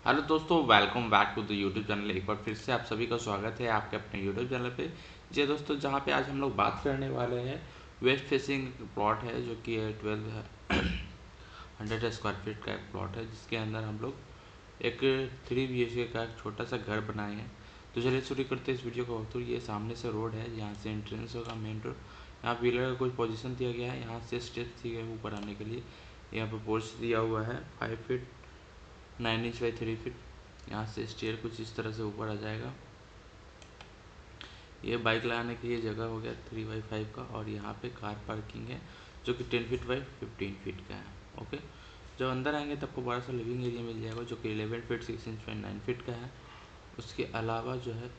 Hello दोस्तों, welcome back to the YouTube channel. एक बार फिर से आप सभी का स्वागत है आपके अपने यूट्यूब चैनल पे। जी दोस्तों, जहाँ पे आज हम लोग बात करने वाले हैं वेस्ट फेसिंग प्लॉट है, जो कि 1200 स्क्वायर फीट का एक प्लॉट है, जिसके अंदर हम लोग एक 3 BHK का एक छोटा सा घर बनाए हैं। तो चलिए शुरू करते हैं इस वीडियो को। तो ये सामने से रोड है, यहाँ से एंट्रेंस होगा मेन रोड। यहाँ पिलर का कुछ पोजीशन दिया गया है, यहाँ से स्टेप्स दिए गए ऊपर आने के लिए। यहाँ पर पोर्च दिया हुआ है 5 फीट 9 इंच बाई 3 फीट। यहाँ से स्टेयर कुछ इस तरह से ऊपर आ जाएगा। ये बाइक लगाने की ये जगह हो गया 3/5 का, और यहाँ पे कार पार्किंग है जो कि 10 फीट बाई 15 फीट का है। ओके, जब अंदर आएंगे तब आपको बड़ा सा लिविंग एरिया मिल जाएगा, जो कि 11 फीट 6 इंच बाई 9 फीट का है। उसके अलावा जो है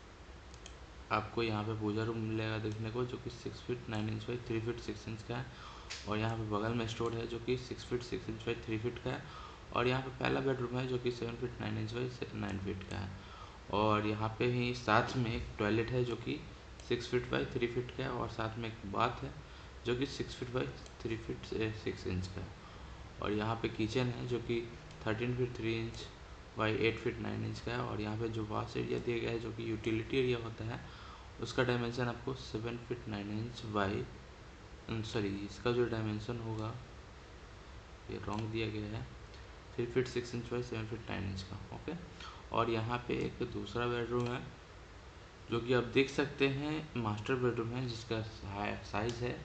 आपको यहाँ पे पूजा रूम मिलेगा देखने को, जो कि 6 feet 9 inch by 3 feet 6 inch का है। और यहाँ पे बगल में स्टोर है, जो कि 6 फीट 6 इंच बाई 3 फीट का है। और यहाँ पे पहला बेडरूम है, जो कि 7 फीट 9 इंच बाई 9 फीट का है। और यहाँ पे ही साथ में एक टॉयलेट है, जो कि 6 फीट बाई 3 फीट का है। और साथ में एक बाथ है, जो कि 6 फीट बाई 3 फीट 6 इंच का है। और यहाँ पे किचन है, जो कि 13 feet 3 inch by 8 feet 9 inch का है। और यहाँ पे जो वाश एरिया दिया गया है, जो कि यूटिलिटी एरिया होता है, उसका डायमेंशन आपको 7 फीट 9 इंच बाई सॉरी इसका जो डायमेंशन होगा ये रॉन्ग दिया गया है, 3 feet 6 inch by 7 feet 9 inch का। ओके, और यहाँ पे एक दूसरा बेडरूम है, जो कि आप देख सकते हैं मास्टर बेडरूम है, जिसका साइज है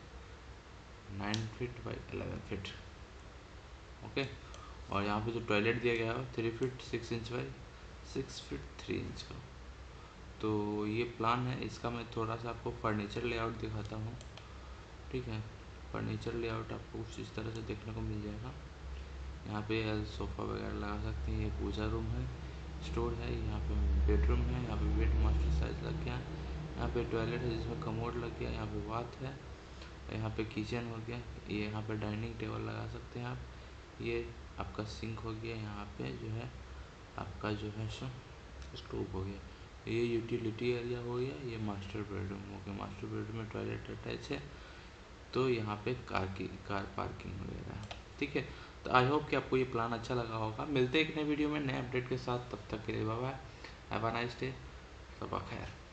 9 फीट बाई 11 फीट। ओके, और यहाँ पे जो टॉयलेट दिया गया है 3 feet 6 inch by 6 feet 3 inch का। तो ये प्लान है इसका। मैं थोड़ा सा आपको फर्नीचर लेआउट दिखाता हूँ। ठीक है, फर्नीचर लेआउट आपको कुछ इस तरह से देखने को मिल जाएगा। यहाँ पे सोफ़ा वगैरह लगा सकते हैं। ये पूजा रूम है, स्टोर है, यहाँ पे बेडरूम है, यहाँ पे बेड मास्टर साइज लग गया, यहाँ पे टॉयलेट है जिसमें कमोड लग गया, यहाँ पे बाथ है, यहाँ पे किचन हो गया, ये यहाँ पे डाइनिंग टेबल लगा सकते हैं आप। ये आपका सिंक हो गया, यहाँ पे जो है आपका जो है सो स्टोव हो गया। ये यूटिलिटी एरिया हो गया। ये मास्टर बेडरूम हो गया। मास्टर बेडरूम में टॉयलेट अटैच है, तो यहाँ पे कार पार्किंग वगैरह है। ठीक है, तो आई होप कि आपको ये प्लान अच्छा लगा होगा। मिलते हैं एक नए वीडियो में नए अपडेट के साथ, तब तक के लिए bye bye, have a nice day, सबा खैर।